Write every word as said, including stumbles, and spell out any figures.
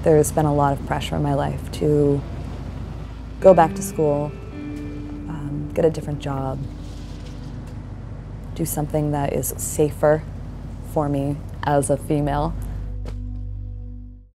there's been a lot of pressure in my life to go back to school, um, get a different job, do something that is safer for me as a female.